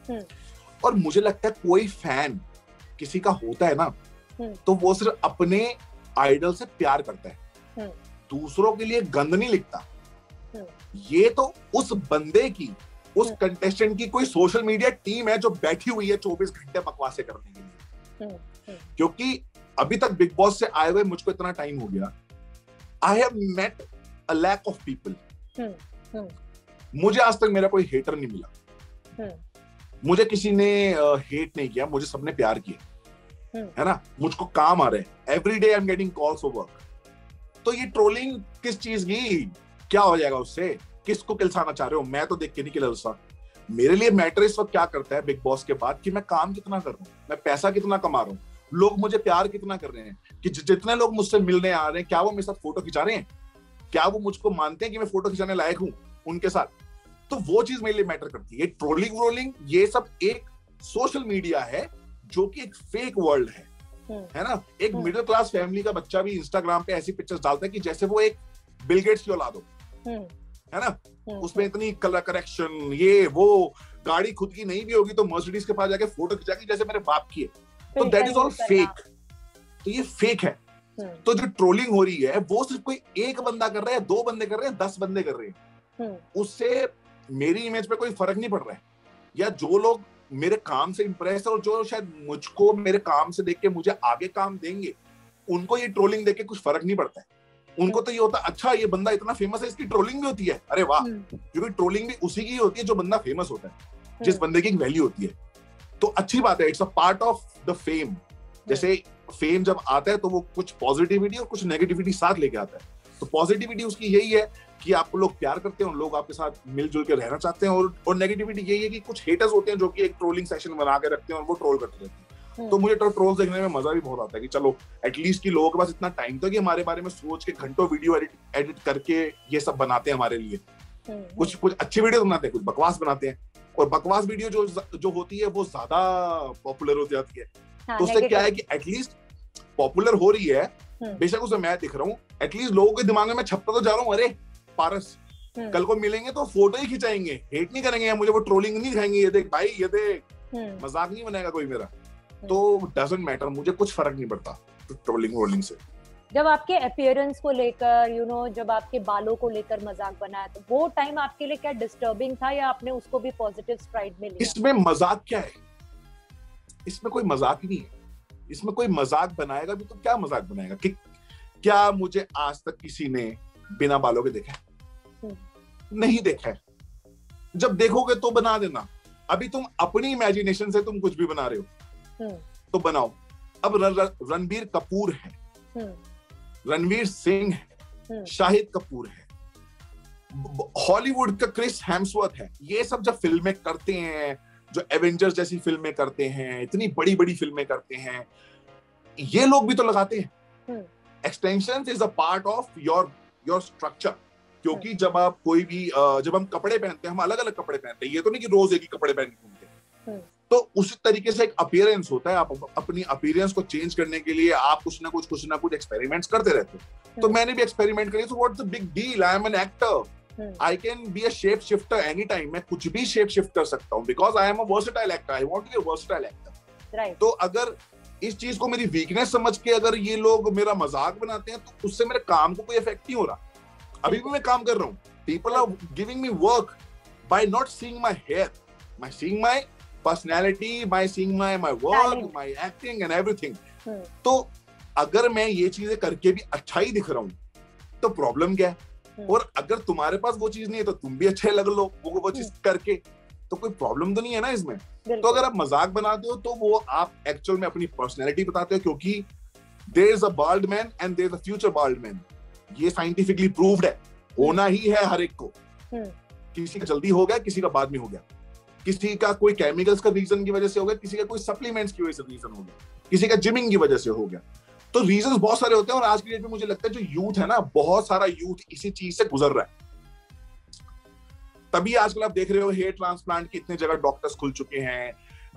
और मुझे लगता है कोई फैन किसी का होता है ना तो वो सिर्फ अपने आइडल से प्यार करता है, दूसरों के लिए गंद नहीं लिखता। ये तो उस बंदे की, उस कंटेस्टेंट की कोई सोशल मीडिया टीम है जो बैठी हुई है चौबीस घंटे बकवासें करने के लिए। क्योंकि अभी तक बिग बॉस से आए हुए मुझको इतना टाइम हो गया, I have met a lack of people. मुझे आज तक मेरा कोई हेटर नहीं मिला, मुझे किसी ने हेट नहीं किया, मुझे सबने प्यार किया, है ना। मुझको काम आ रहे हैं, every day I am getting calls for work. तो ये ट्रोलिंग किस चीज की, क्या हो जाएगा उससे, किसको किलसाना चाह रहे हो? मैं तो देख के नहीं किलसा। मेरे लिए मैटर इस वक्त क्या करता है बिग बॉस के बाद कि मैं काम कितना कर रहा हूँ, मैं पैसा कितना कमा रहा हूँ, लोग मुझे प्यार कितना कर रहे हैं, कि जितने लोग मुझसे मिलने आ रहे हैं क्या वो मेरे साथ फोटो खिंचा रहे हैं, क्या वो मुझको मानते हैं कि मैं फोटो खिंचाने लायक हूँ उनके साथ। तो वो चीज मेरे लिए मैटर करती है। ट्रोलिंग व्रोलिंग ये सब एक सोशल मीडिया है जो कि एक फेक वर्ल्ड है, है ना। एक मिडिल क्लास फैमिली का बच्चा भी इंस्टाग्राम पे ऐसी पिक्चर्स डालता है कि जैसे वो एक बिल गेट्स की औलाद हो, है ना। उसमें इतनी कलर करेक्शन, ये वो, गाड़ी खुद की नहीं भी होगी तो मर्सिडीज के पास जाके फोटो खिंचा के जैसे मेरे बाप की है, तो दैट इज ऑल फेक। तो ये फेक है। तो जो ट्रोलिंग हो रही है वो सिर्फ कोई एक बंदा कर रहा है, दो बंदे कर रहे हैं, दस बंदे कर रहे हैं, उससे मेरी इमेज पे कोई फर्क नहीं पड़ रहा है। या जो लोग मेरे काम से इंप्रेस है और जो शायद मुझको मेरे काम से देख के मुझे आगे काम देंगे, उनको ये ट्रोलिंग देख के कुछ फर्क नहीं पड़ता है। उनको तो ये होता है अच्छा ये बंदा इतना फेमस है, इसकी ट्रोलिंग भी होती है, अरे वाह। क्योंकि ट्रोलिंग भी उसी की होती है जो बंदा फेमस होता है, जिस बंदे की एक वैल्यू होती है। तो अच्छी बात है, it's a part of the fame. जैसे फेम जब आता है तो वो कुछ पॉजिटिविटी और कुछ नेगेटिविटी साथ लेके आता है। तो पॉजिटिविटी उसकी यही है कि आपको लोग प्यार करते हैं और लोग आपके साथ मिलजुल के रहना चाहते हैं, और और नेगेटिविटी यही है कि कुछ हेटर्स होते हैं जो कि एक ट्रोलिंग सेशन बना के रखते हैं और वो ट्रोल करते रहते हैं। तो मुझे तो ट्रोल्स देखने में मजा भी बहुत आता है कि चलो एटलीस्ट कि लोगों के पास इतना टाइम था कि हमारे बारे में सोच के घंटों वीडियो एडिट एडिट करके ये सब बनाते हैं हमारे लिए। कुछ कुछ अच्छी वीडियो बनाते हैं, कुछ बकवास बनाते हैं, और बकवास वीडियो जो जो होती है वो ज्यादा पॉपुलर हो जाती है। हाँ, तो उससे क्या है कि एटलीस्ट पॉपुलर हो रही है, बेशक उसे मैं दिख रहा हूँ, एटलीस्ट लोगों के दिमाग में मैं छपता तो जा रहा हूँ, अरे पारस कल को मिलेंगे तो फोटो ही खिंचाएंगे, हेट नहीं करेंगे, मुझे वो ट्रोलिंग नहीं दिखाएंगे, ये देख भाई ये देख, मजाक नहीं बनाएगा कोई मेरा। तो डजंट मैटर, मुझे कुछ फर्क नहीं पड़ता तो ट्रोलिंग रोलिंग से। जब आपके अपीयरेंस को लेकर, यू नो, जब आपके बालों को लेकर मजाक बनाया, तो वो टाइम आपके लिए क्या डिस्टर्बिंग था या आपने उसको भी पॉजिटिव स्ट्राइड में लिया? इसमें मजाक क्या है, इसमें कोई मजाक ही नहीं है। इसमें कोई मजाक बनाएगा भी तो क्या मजाक बनाएगा कि क्या मुझे आज तक किसी ने बिना बालों के देखा है? नहीं देखा है। जब देखोगे तो बना देना। अभी तुम अपनी इमेजिनेशन से तुम कुछ भी बना रहे हो तो बनाओ। अब रणबीर कपूर है, रणवीर सिंह है, शाहिद कपूर है, हॉलीवुड का क्रिस हेम्सवर्थ है, ये सब जब फिल्में करते हैं, जो एवेंजर्स जैसी फिल्में करते हैं, इतनी बड़ी बड़ी फिल्में करते हैं, ये लोग भी तो लगाते हैं। Extensions is a part of your your structure. क्योंकि जब आप कोई भी जब हम कपड़े पहनते हैं, हम अलग अलग कपड़े पहनते हैं, ये तो नहीं कि रोज एक ही कपड़े पहन के घूमते हैं। तो उसी तरीके से एक अपीयरेंस होता है। आप अपनी अपीयरेंस को चेंज करने के लिए आप कुछ ना कुछ कुछ ना कुछ एक्सपेरिमेंट्स करते रहते हो। तो मैंने भी एक्सपेरिमेंट करे। So what's the big deal? I am an actor, I can be a shape shifter any time. मैं कुछ भी शेप शिफ्ट कर सकता हूँ because I am a versatile actor. I want to be a versatile actor. तो अगर इस चीज को मेरी वीकनेस समझ के अगर ये लोग मेरा मजाक बनाते हैं तो उससे मेरे काम को कोई इफेक्ट नहीं हो रहा। अभी भी मैं काम कर रहा हूँ। People are giving me work by not seeing my hair, by seeing my personality, by seeing my my work, my acting and everything. hmm. तो अगर मैं ये चीजें करके भी अच्छा ही दिख रहा हूँ तो प्रॉब्लम क्या है? hmm. और अगर तुम्हारे पास वो चीज नहीं है तो तुम भी अच्छे लग लो वो वो चीज hmm. करके, तो कोई प्रॉब्लम तो नहीं है ना इसमें। तो अगर आप मजाक बनाते हो तो वो आप एक्चुअल में अपनी पर्सनैलिटी बताते हो, क्योंकि there is a bald man and there is a future bald man. ये साइंटिफिकली प्रूव्ड है, होना ही है हर एक को। किसी का जल्दी हो गया, किसी का बाद में हो गया, किसी का कोई केमिकल्स का रीजन की वजह से हो गया, किसी का कोई सप्लीमेंट्स की वजह से रीजन हो गया, किसी का जिमिंग की वजह से हो गया। तो रीजंस बहुत सारे होते हैं। और आज की डेट में मुझे लगता है जो यूथ है ना, बहुत सारा यूथ इसी चीज से गुजर रहा है। तभी आजकल आप देख रहे हो हेयर ट्रांसप्लांट की इतनी जगह डॉक्टर्स खुल चुके हैं,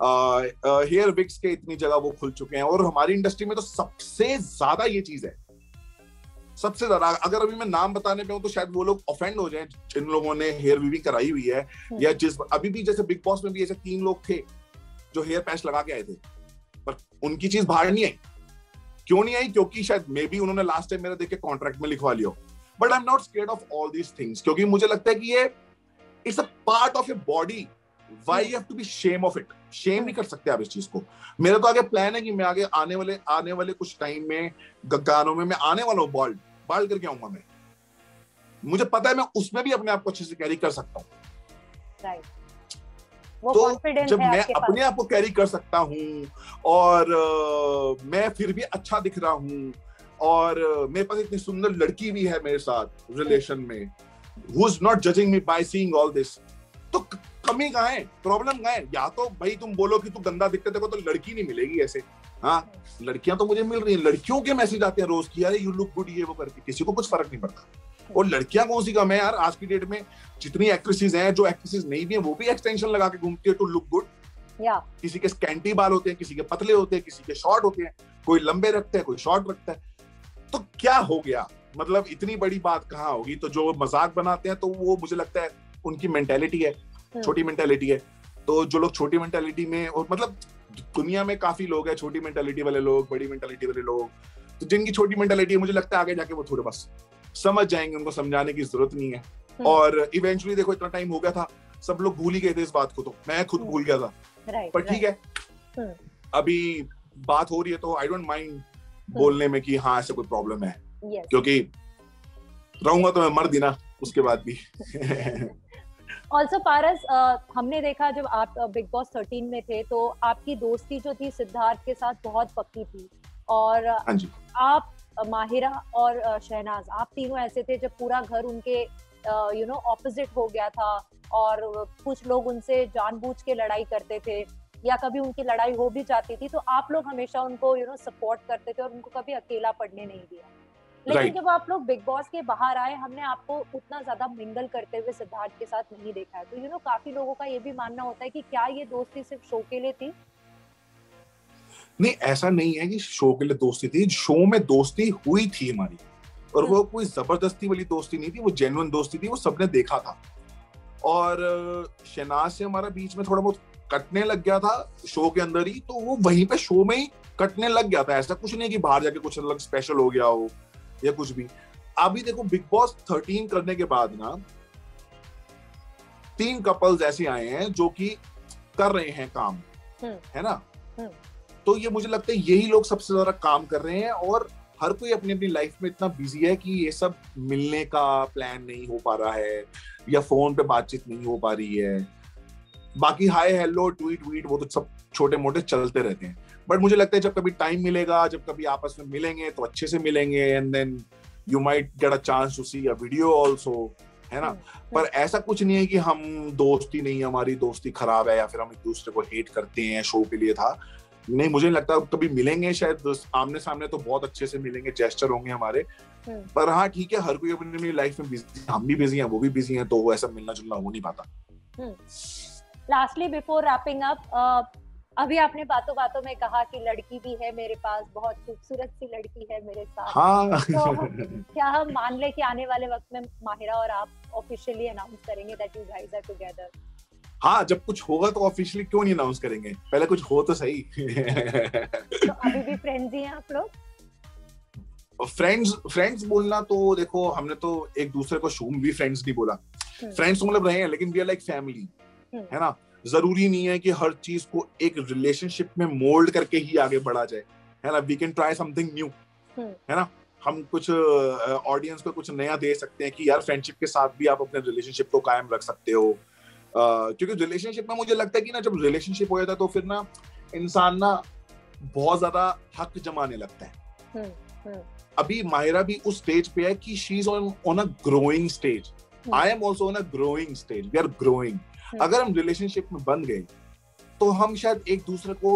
हेयर विक्स के इतनी जगह वो खुल चुके हैं। और हमारी इंडस्ट्री में तो सबसे ज्यादा ये चीज है, सबसे ज्यादा। अगर अभी मैं नाम बताने पे हूं तो शायद वो लोग ऑफेंड हो जाएं जिन लोगों ने हेयर वीविंग कराई हुई है, या जिस अभी भी जैसे बिग बॉस में भी ऐसे तीन लोग थे जो हेयर पैच लगा के आए थे, पर उनकी चीज बाहर नहीं आई। क्यों नहीं आई? क्योंकि शायद मे बी उन्होंने लास्ट टाइम मेरा देख के कॉन्ट्रैक्ट में लिखवा लिया। But I am not scared of all these things, क्योंकि मुझे लगता है कि ये it's a part of your body. Why you have to be shame of it? Shame नहीं कर सकते आप इस चीज को। मेरा तो आगे प्लान है कि मैं आगे आने वाले आने वाले कुछ टाइम में गानों में मैं आने वाला हूँ बॉल्ड बाल्ड करके आऊंगा मैं। मुझे पता है मैं उसमें भी अपने आप को अच्छे से कैरी कर सकता हूँ। राइट। वो तो कॉन्फिडेंस जब है मैं आपके अपने आप को कैरी कर सकता हूँ और uh, मैं फिर भी अच्छा दिख रहा हूँ, और uh, मेरे पास इतनी सुंदर लड़की भी है मेरे साथ रिलेशन में, who is not judging me by seeing all this, तो कमी कहाँ है? प्रॉब्लम कहाँ है? या तो भाई तुम बोलो कि तू गंदा दिखते देखो तो लड़की नहीं मिलेगी ऐसे। हाँ, लड़कियां तो मुझे मिल रही हैं, लड़कियों के मैसेज आते हैं रोज की, यार यू लुक गुड, ये वो करके, किसी को कुछ फर्क नहीं पड़ता। और लड़कियां कौन सी कम है यार? आज की डेट में जितनी एक्ट्रेसेस हैं, जो एक्ट्रेसेस नहीं भी हैं वो भी एक्सटेंशन लगा के घूमती है टू लुक गुड। किसी के स्कैंटी बाल होते हैं, किसी के पतले होते हैं, किसी के शॉर्ट होते हैं, कोई लंबे रखते हैं, कोई शॉर्ट रखता है। तो क्या हो गया? मतलब इतनी बड़ी बात कहाँ होगी? तो जो मजाक बनाते हैं तो वो मुझे लगता है उनकी मेंटेलिटी है, छोटी मेंटेलिटी है। तो जो लोग छोटी मेंटेलिटी में, और मतलब दुनिया में काफी लोग हैं छोटी मेंटालिटी वाले लोग, बड़ी मेंटालिटी वाले लोग, तो जिनकी छोटी मेंटालिटी है मुझे लगता है आगे जाके वो थोड़े बस समझ जाएंगे, उनको समझाने की जरूरत नहीं है। और इवेंचुअली देखो इतना टाइम हो गया था, सब लोग भूल ही गए थे इस बात को, तो मैं खुद भूल गया था। पर ठीक है, अभी बात हो रही है तो आई डोंट माइंड बोलने में कि हाँ ऐसे कोई प्रॉब्लम है, क्योंकि रहूंगा तो मैं मर्द ही ना उसके बाद भी। ऑल्सो पारस, uh, हमने देखा जब आप बिग बॉस थर्टीन में थे तो आपकी दोस्ती जो थी सिद्धार्थ के साथ बहुत पक्की थी, और आप, माहिरा और शहनाज, आप तीनों ऐसे थे जब पूरा घर उनके यू नो ऑपोजिट हो गया था, और कुछ लोग उनसे जानबूझ के लड़ाई करते थे, या कभी उनकी लड़ाई हो भी जाती थी तो आप लोग हमेशा उनको यू नो सपोर्ट करते थे और उनको कभी अकेला पड़ने नहीं दिया। लेकिन right. जब आप लोग बिग बॉस के बाहर आए, हमने आपको उतना ज्यादा मिंगल करते हुए सिद्धार्थ के साथ नहीं देखा है। तो यू नो काफी लोगों का ये भी मानना होता है कि क्या ये दोस्ती सिर्फ शो के लिए थी? नहीं, ऐसा नहीं है कि शो के लिए दोस्ती थी। शो में दोस्ती हुई थी हमारी, और वो कोई जबरदस्ती वाली दोस्ती नहीं थी, वो जेन्युइन दोस्ती थी, वो सबने देखा था। और शहनाज से हमारा बीच में थोड़ा बहुत कटने लग गया था शो के अंदर ही, तो वो वहीं पे शो में ही कटने लग गया था। ऐसा कुछ नहीं कि बाहर जाके कुछ अलग स्पेशल हो गया हो या कुछ भी। अभी देखो बिग बॉस थर्टीन करने के बाद ना तीन कपल्स ऐसे आए हैं जो कि कर रहे हैं काम, है ना। तो ये मुझे लगता है यही लोग सबसे ज्यादा काम कर रहे हैं, और हर कोई अपनी अपनी लाइफ में इतना बिजी है कि ये सब मिलने का प्लान नहीं हो पा रहा है, या फोन पे बातचीत नहीं हो पा रही है। बाकी हाय हेलो ट्वीट वीट वो तो सब छोटे मोटे चलते रहते हैं। बट मुझे लगता है जब कभी टाइम मिलेगा, जब कभी आपस में मिलेंगे तो अच्छे से मिलेंगे, and then you might get a chance to see a video also, है ना। पर ऐसा कुछ नहीं है कि हम दोस्ती नहीं, हमारी दोस्ती खराब है या फिर हम एक दूसरे को हेट करते हैं, शो के लिए था। नहीं, मुझे नहीं लगता कभी मिलेंगे, शायद आमने सामने तो बहुत अच्छे से मिलेंगे, जेस्चर होंगे हमारे, पर हाँ ठीक है, हर कोई अपनी अपनी लाइफ में बिजी, हम भी बिजी हैं, वो भी बिजी हैं, तो ऐसा मिलना जुलना हो नहीं पाता। लास्टली बिफोर रैपिंग अप, अभी आपने बातों बातों में कहा कि लड़की भी है मेरे पास, बहुत खूबसूरत सी लड़की है मेरे साथ। हाँ। तो क्या हम मान ले कि आने वाले वक्त में माहिरा और आप ऑफिशियली अनाउंस करेंगे that you guys are together? हाँ, जब कुछ होगा तो ऑफिशियली क्यों नहीं अनाउंस करेंगे, पहले कुछ हो तो सही। तो अभी भी फ्रेंड्स ही हैं आप लोग? फ्रेंड्स फ्रेंड्स बोलना तो देखो, हमने तो एक दूसरे को शुम भी फ्रेंड्स नहीं बोला, फ्रेंड्स मतलब रहे हैं, लेकिन वी आर लाइक फैमिली, है ना। जरूरी नहीं है कि हर चीज को एक रिलेशनशिप में मोल्ड करके ही आगे बढ़ा जाए, है ना। We can try something new, है ना। हम कुछ ऑडियंस को कुछ नया दे सकते हैं कि यार फ्रेंडशिप के साथ भी आप अपने रिलेशनशिप को कायम रख सकते हो, uh, क्योंकि रिलेशनशिप में मुझे लगता है कि ना, जब रिलेशनशिप हो जाता है तो फिर ना इंसान ना बहुत ज्यादा हक जमाने लगता है। हुँ, हुँ. अभी माहिरा भी उस स्टेज पे है कि she is on on a growing stage, I am also on a growing stage, we are growing. अगर हम रिलेशनशिप में बंध गए तो हम शायद एक दूसरे को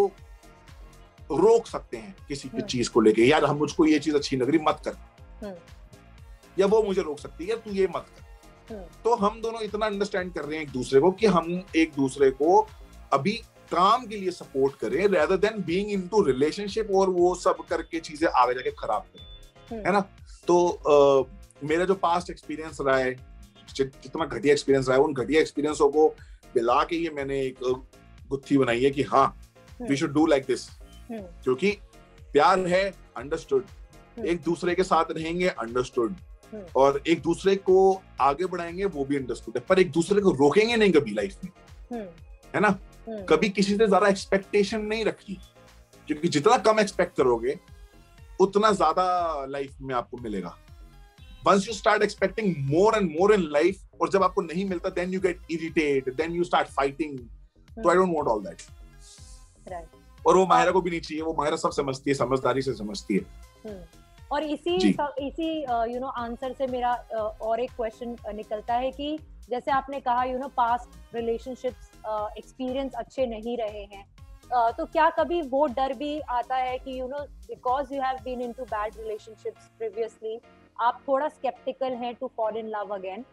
रोक सकते हैं किसी की चीज को लेके, यार हम मुझको ये चीज अच्छी लग रही, मत कर, या वो मुझे रोक सकती है, यार तू ये मत कर। तो हम दोनों इतना अंडरस्टैंड कर रहे हैं एक दूसरे को कि हम एक दूसरे को अभी काम के लिए सपोर्ट करें, rather than being into relationship और वो सब करके चीजें आगे जाके खराब करें, है ना। तो आ, मेरा जो पास्ट एक्सपीरियंस रहा है, जितना घटिया एक्सपीरियंस रहा है, उन घटिया एक्सपीरियंसों को मिला के ये मैंने एक गुत्थी बनाई है कि हाँ, we should do like this, क्योंकि प्यार है, अंडरस्टूड, एक दूसरे के साथ रहेंगे, अंडरस्टूड, और एक दूसरे को आगे बढ़ाएंगे, वो भी अंडरस्टूड है, पर एक दूसरे को रोकेंगे नहीं कभी लाइफ में, है ना। कभी किसी से ज्यादा एक्सपेक्टेशन नहीं रखी, क्योंकि जितना कम एक्सपेक्ट करोगे उतना ज्यादा लाइफ में आपको मिलेगा। Once you start expecting more and more in life, और जब आपको नहीं मिलता, then you get irritated, then you start fighting. So I don't want all that. Right. और वो माहिरा को भी नहीं चाहिए, वो माहिरा सब समझती है, समझदारी से समझती है। और इसी इसी यू नो आंसर से मेरा uh, और एक क्वेश्चन निकलता है कि जैसे आपने कहा you know past relationships experience अच्छे नहीं रहे हैं, uh, तो क्या कभी वो डर भी आता है कि you know because you have been into bad relationships previously, आप थोड़ा स्केप्टिकल हैं to fall in love again?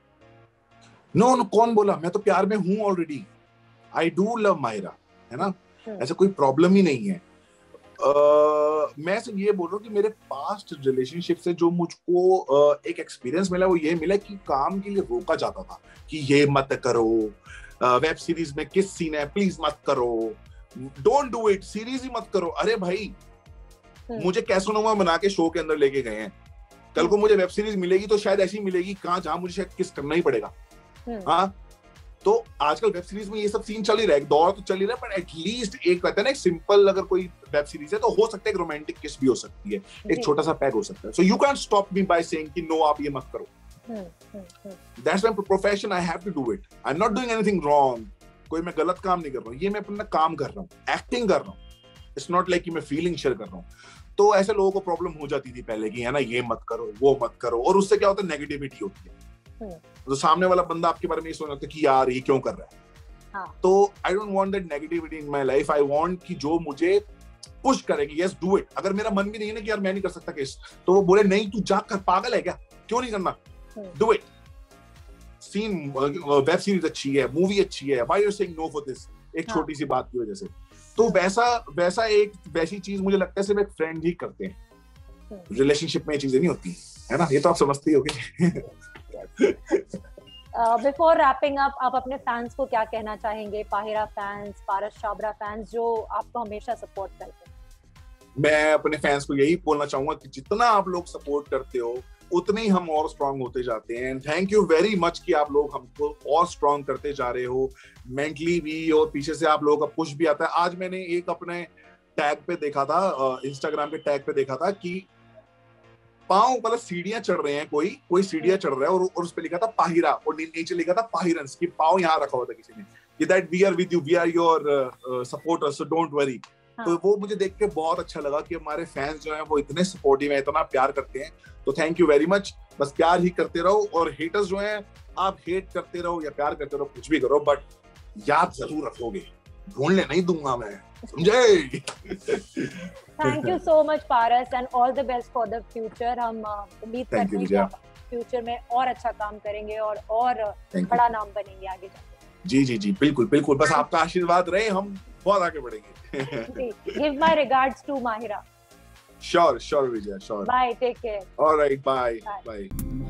No no, कौन बोला, मैं तो प्यार में हूं already, I do love Mahira, है ना, ऐसा कोई प्रॉब्लम ही नहीं है। Uh, मैं सिर्फ ये बोल रहा हूँ कि मेरे पास्ट रिलेशनशिप से जो मुझको uh, एक एक्सपीरियंस मिला, वो ये मिला कि काम के लिए रोका जाता था कि ये मत करो, वेब uh, सीरीज में किस सीन है, प्लीज मत करो, डोंट डू इट, सीरीज ही मत करो। अरे भाई, मुझे कैसोनोमा बना के शो के अंदर लेके गए हैं, कल को मुझे वेब सीरीज मिलेगी तो शायद ऐसी मिलेगी कहाँ जहां मुझे शायद किस करना ही पड़ेगा। हाँ, तो आजकल वेब सीरीज में ये सब सीन चल ही रहा है, दौर तो चल ही रहा है, पर एटलीस्ट एक कहते हैं ना, एक सिंपल अगर कोई वेब सीरीज है तो हो सकता है एक रोमांटिक किस भी हो सकती है, एक छोटा सा पैग हो सकता है। So you can stop me by saying कि नो, आप ये मत करो। That's my profession, I have to do it, I am not doing anything wrong, कोई मैं गलत काम नहीं कर रहा हूँ, ये मैं अपना काम कर रहा हूँ, एक्टिंग कर रहा हूँ, इट्स नॉट लाइक कि मैं फीलिंग शेयर कर रहा हूँ। तो ऐसे लोगों को प्रॉब्लम हो जाती थी पहले कि है ना, ये मत करो, वो मत करो, और उससे क्या होता है, नेगेटिविटी होती है, तो सामने वाला बंदा आपके बारे में ये सोचता है कि यार ये क्यों कर रहा है। हाँ. तो I don't want that negativity in my life, I want कि जो मुझे पुश करे कि यस डू इट। अगर मेरा मन भी नहीं है ना कि यार मैं नहीं कर सकता किस, तो वो बोले नहीं, तू जा कर, पागल है क्या, क्यों नहीं करना, do it. Scene, web series अच्छी है, मूवी अच्छी है, why you are saying no for this, एक छोटी सी बात की वजह से। तो वैसा वैसा एक वैसी चीज मुझे लगता है सिर्फ एक फ्रेंड ही करते हैं, रिलेशनशिप में ये चीजें नहीं होती, है ना, ये तो आप समझते ही होगे। बिफोर रैपिंग अप, आप अपने फैंस को क्या कहना चाहेंगे, पाहिरा फैंस, पारस छाबरा फैंस जो आपको हमेशा सपोर्ट करते हैं? मैं अपने फैंस को यही बोलना चाहूंगा कि जितना आप लोग सपोर्ट करते हो उतने ही हम और स्ट्रांग होते जाते हैं। थैंक यू वेरी मच कि आप लोग हमको और स्ट्रांग करते जा रहे हो, मेंटली भी, और पीछे से आप लोगों का पुश भी आता है। आज मैंने एक अपने टैग पे देखा था, इंस्टाग्राम के टैग पे देखा था कि पांव मतलब सीढ़ियां चढ़ रहे हैं, कोई कोई सीढ़ियां चढ़ रहा है, और, और उस पे लिखा था पाहिरा, और नीचे लिखा था पाहिरंस, कि पांव यहाँ रखा हुआ था किसी ने, कि that we are with you, we are your supporters, so don't worry. तो वो मुझे देख के बहुत अच्छा लगा कि हमारे फैंस जो हैं वो इतने सपोर्टिव हैं, इतना प्यार करते हैं। तो थैंक यू वेरी मच, बस प्यार ही करते रहो, और हेटर्स जो हैं आप हेट करते रहो या प्यार करते रहो, कुछ भी करो, बट याद जरूर रखोगे ढूंढने नहीं दूंगा मैं, समझे? Thank you so much Paras and all the best for the future. हम उम्मीद करते हैं कि आप फ्यूचर में और अच्छा काम करेंगे और और बड़ा नाम बनेंगे आगे जाके। जी जी जी बिल्कुल बिल्कुल, बस आपका आशीर्वाद रहे, हम बहुत आगे बढ़ेंगे। Give my regards to Mahira. Sure sure Vijay, sure. Bye, take care. Alright, bye bye.